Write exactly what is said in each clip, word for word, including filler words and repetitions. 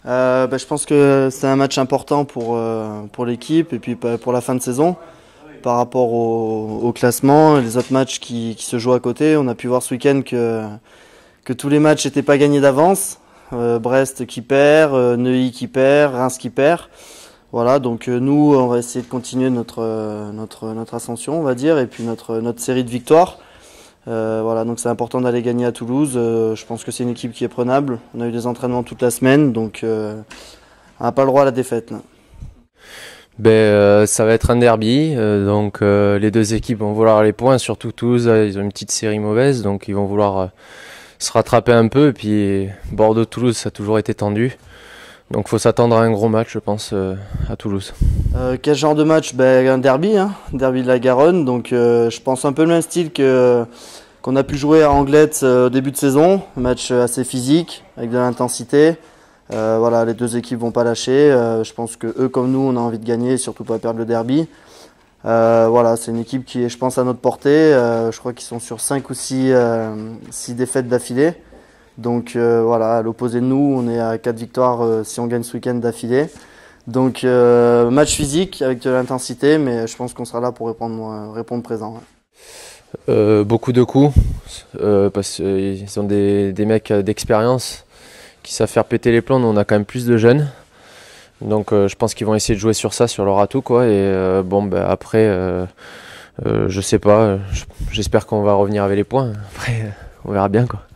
Euh, bah, je pense que c'est un match important pour, euh, pour l'équipe et puis pour la fin de saison. Par rapport au, au classement, les autres matchs qui, qui se jouent à côté, on a pu voir ce week-end que, que tous les matchs n'étaient pas gagnés d'avance. Euh, Brest qui perd, euh, Neuilly qui perd, Reims qui perd. Voilà, donc euh, nous, on va essayer de continuer notre, euh, notre, notre ascension, on va dire, et puis notre, notre série de victoires. Euh, voilà, donc c'est important d'aller gagner à Toulouse. Euh, je pense que c'est une équipe qui est prenable. On a eu des entraînements toute la semaine, donc euh, on n'a pas le droit à la défaite, là. Ben, euh, ça va être un derby, euh, donc euh, les deux équipes vont vouloir les points, surtout Toulouse, euh, ils ont une petite série mauvaise, donc ils vont vouloir euh, se rattraper un peu, et puis Bordeaux-Toulouse, ça a toujours été tendu, donc il faut s'attendre à un gros match, je pense, euh, à Toulouse. Euh, quel genre de match? Ben, un derby, hein, derby de la Garonne, donc euh, je pense un peu le même style que qu'on a pu jouer à Anglet euh, au début de saison, un match assez physique, avec de l'intensité. Euh, voilà, les deux équipes vont pas lâcher. Euh, je pense que eux comme nous, on a envie de gagner et surtout pas perdre le derby. Euh, voilà, c'est une équipe qui est, je pense, à notre portée. Euh, je crois qu'ils sont sur cinq ou six défaites d'affilée. Donc euh, voilà, à l'opposé de nous, on est à quatre victoires euh, si on gagne ce week-end d'affilée. Donc euh, match physique avec de l'intensité, mais je pense qu'on sera là pour répondre, euh, répondre présent. Ouais. Euh, beaucoup de coups, euh, parce qu'ils ont des, des mecs d'expérience qui savent faire péter les plombs. Nous, on a quand même plus de jeunes, donc euh, je pense qu'ils vont essayer de jouer sur ça, sur leur atout, quoi. Et euh, bon, ben après, euh, euh, je sais pas. J'espère qu'on va revenir avec les points. Après, on verra bien, quoi.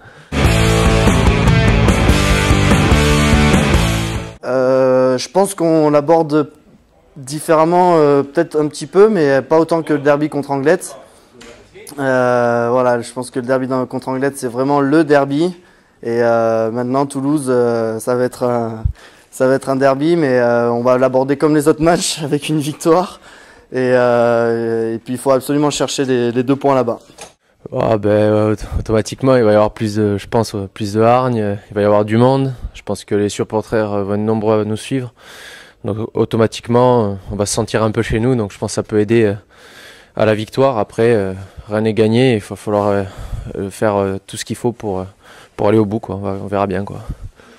Euh, je pense qu'on l'aborde différemment, euh, peut-être un petit peu, mais pas autant que le derby contre Anglet. Euh, voilà, je pense que le derby contre Anglet, c'est vraiment le derby. Et euh, maintenant, Toulouse, euh, ça va être un, ça va être un derby, mais euh, on va l'aborder comme les autres matchs, avec une victoire. Et, euh, et puis, il faut absolument chercher les, les deux points là-bas. Oh, ben, euh, automatiquement, il va y avoir plus de, je pense, plus de hargne, il va y avoir du monde. Je pense que les supporters vont être nombreux à nous suivre. Donc, automatiquement, on va se sentir un peu chez nous. Donc, je pense que ça peut aider à la victoire. Après, euh, rien n'est gagné. Il va falloir euh, faire euh, tout ce qu'il faut pour, pour aller au bout, quoi. On, va, on verra bien, quoi.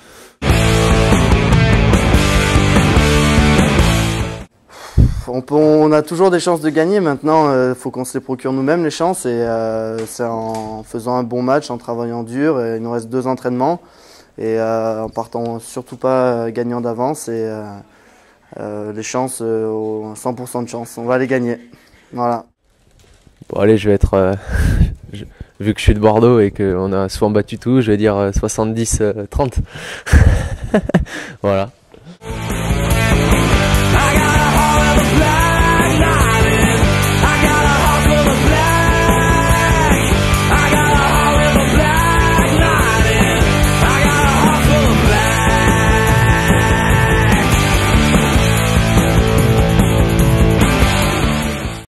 On, peut, on a toujours des chances de gagner. Maintenant, il euh, faut qu'on se les procure nous-mêmes, les chances. Et euh, c'est en faisant un bon match, en travaillant dur. Et il nous reste deux entraînements. Et euh, en partant surtout pas gagnant d'avance. Et euh, euh, les chances, euh, cent pour cent de chance. On va les gagner. Voilà. Bon, allez, je vais être... Euh, je, vu que je suis de Bordeaux et qu'on a souvent battu tout, je vais dire euh, soixante-dix trente. Voilà.